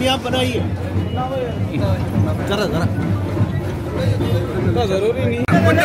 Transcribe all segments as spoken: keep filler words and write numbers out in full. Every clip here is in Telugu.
कामयाब बनाइए। जरा जरा जरूरी नहीं।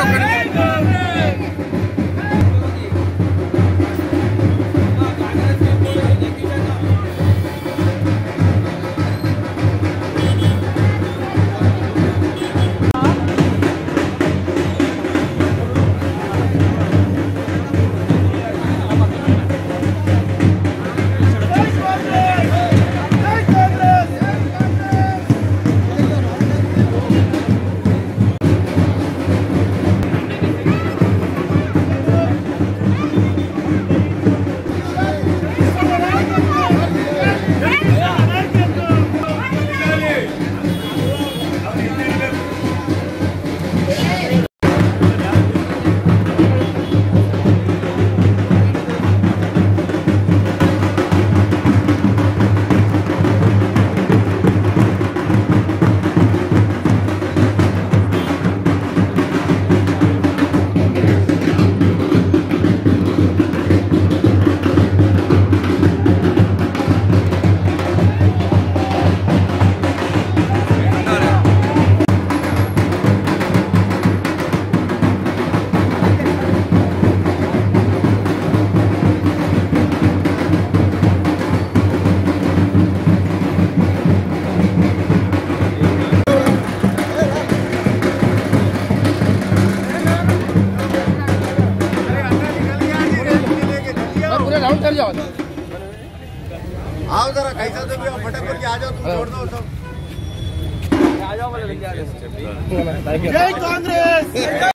आओ जरा कैसा तो भी फटाफट के आ जाओ, तुम छोड़ दो सब आ जाओ बोले लेके आ जाओ। जय कांग्रेस।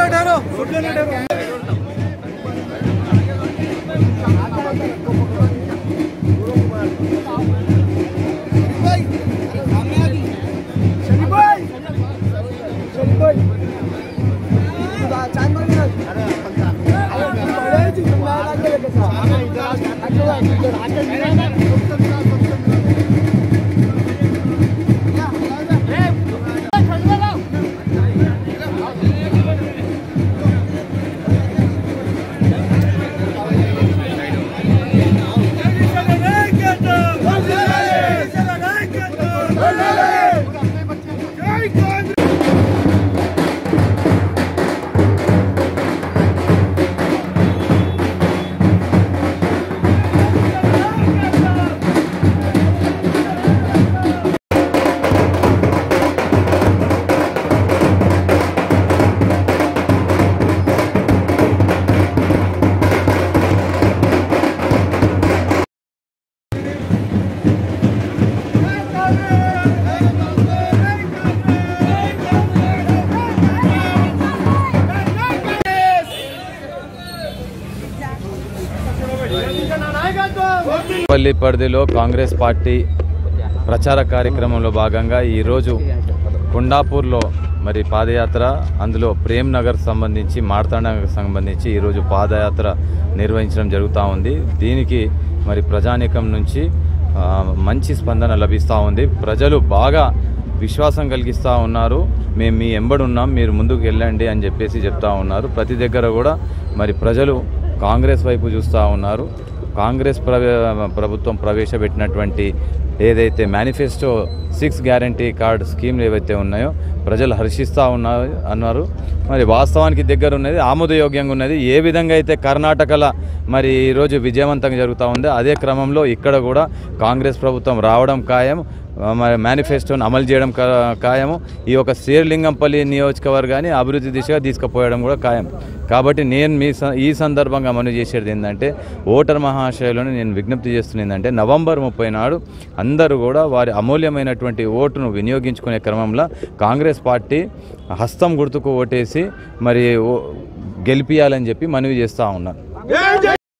పల్లి పరిధిలో కాంగ్రెస్ పార్టీ ప్రచార కార్యక్రమంలో భాగంగా ఈరోజు కొండాపూర్లో మరి పాదయాత్ర, అందులో ప్రేమ్ నగర్ సంబంధించి మార్తాండకు సంబంధించి ఈరోజు పాదయాత్ర నిర్వహించడం జరుగుతూ ఉంది. దీనికి మరి ప్రజానీకం నుంచి మంచి స్పందన లభిస్తూ ఉంది. ప్రజలు బాగా విశ్వాసం కలిగిస్తూ ఉన్నారు. మేము మీ ఎంబడున్నాం, మీరు ముందుకు వెళ్ళండి అని చెప్పేసి చెప్తా ఉన్నారు. ప్రతి దగ్గర కూడా మరి ప్రజలు కాంగ్రెస్ వైపు చూస్తూ ఉన్నారు. కాంగ్రెస్ ప్రభుత్వం ప్రవేశపెట్టినటువంటి ఏదైతే మేనిఫెస్టో సిక్స్ గ్యారంటీ కార్డ్ స్కీమ్లు ఏవైతే ఉన్నాయో ప్రజలు హర్షిస్తూ ఉన్నారు అన్నారు. మరి వాస్తవానికి దగ్గర ఉన్నది, ఆమోదయోగ్యంగా ఉన్నది. ఏ విధంగా అయితే కర్ణాటకలో మరి ఈరోజు విజయవంతంగా జరుగుతూ ఉందో అదే క్రమంలో ఇక్కడ కూడా కాంగ్రెస్ ప్రభుత్వం రావడం ఖాయం, మరి మేనిఫెస్టోను అమలు చేయడం ఖాయము. ఈ యొక్క శేర్లింగంపల్లి నియోజకవర్గాన్ని అభివృద్ధి దిశగా తీసుకుపోయడం కూడా ఖాయం. కాబట్టి నేను మీ ఈ సందర్భంగా మనం చేసేది ఏంటంటే, ఓటర్ మహాశయులను నేను విజ్ఞప్తి చేస్తున్నది ఏంటంటే, నవంబర్ ముప్పై నాడు అందరూ కూడా వారి అమూల్యమైనటువంటి ఓటును వినియోగించుకునే క్రమంలో కాంగ్రెస్ పార్టీ హస్తం గుర్తుకు ఓటేసి మరి గెలిపియాలని చెప్పి మనవి చేస్తూ ఉన్నాను.